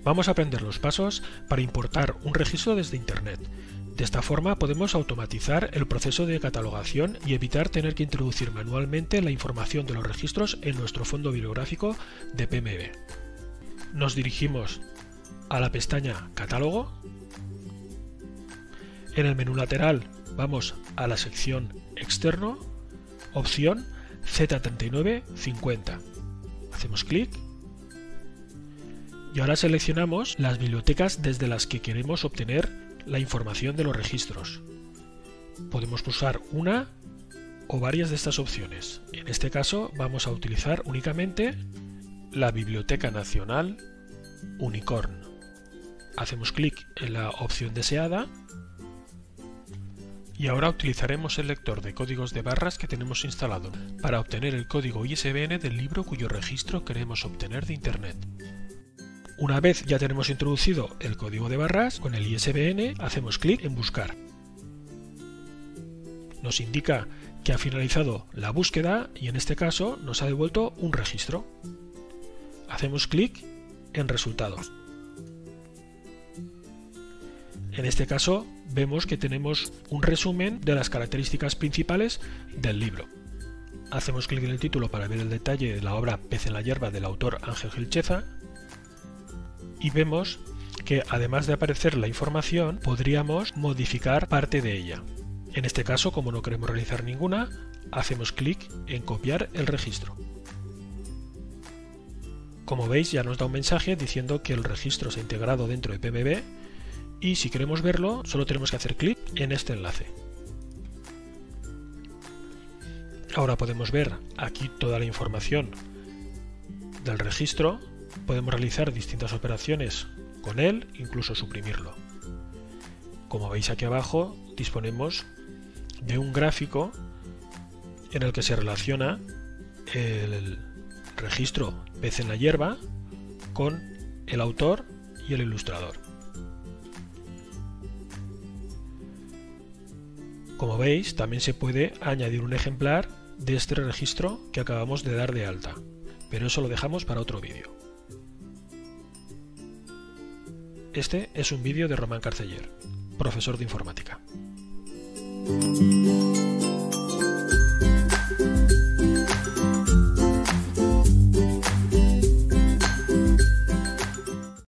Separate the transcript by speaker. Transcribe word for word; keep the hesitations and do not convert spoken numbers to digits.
Speaker 1: Vamos a aprender los pasos para importar un registro desde Internet. De esta forma podemos automatizar el proceso de catalogación y evitar tener que introducir manualmente la información de los registros en nuestro fondo bibliográfico de P M B. Nos dirigimos a la pestaña Catálogo. En el menú lateral vamos a la sección Externo, opción Z treinta y nueve cincuenta. Hacemos clic y ahora seleccionamos las bibliotecas desde las que queremos obtener la información de los registros. Podemos pulsar una o varias de estas opciones. En este caso vamos a utilizar únicamente la Biblioteca Nacional Unicorn. Hacemos clic en la opción deseada y ahora utilizaremos el lector de códigos de barras que tenemos instalado para obtener el código I S B N del libro cuyo registro queremos obtener de Internet. Una vez ya tenemos introducido el código de barras, con el I S B N hacemos clic en Buscar. Nos indica que ha finalizado la búsqueda y en este caso nos ha devuelto un registro. Hacemos clic en Resultados. En este caso vemos que tenemos un resumen de las características principales del libro. Hacemos clic en el título para ver el detalle de la obra Pez en la hierba del autor Ángel Gil Cheza y vemos que además de aparecer la información podríamos modificar parte de ella. En este caso, como no queremos realizar ninguna, hacemos clic en Copiar el registro. Como veis ya nos da un mensaje diciendo que el registro se ha integrado dentro de P M B y si queremos verlo solo tenemos que hacer clic en este enlace. Ahora podemos ver aquí toda la información del registro, podemos realizar distintas operaciones con él, incluso suprimirlo. Como veis aquí abajo disponemos de un gráfico en el que se relaciona el registro Pez en la hierba con el autor y el ilustrador. Como veis, también se puede añadir un ejemplar de este registro que acabamos de dar de alta, pero eso lo dejamos para otro vídeo. Este es un vídeo de Román Carceller, profesor de informática.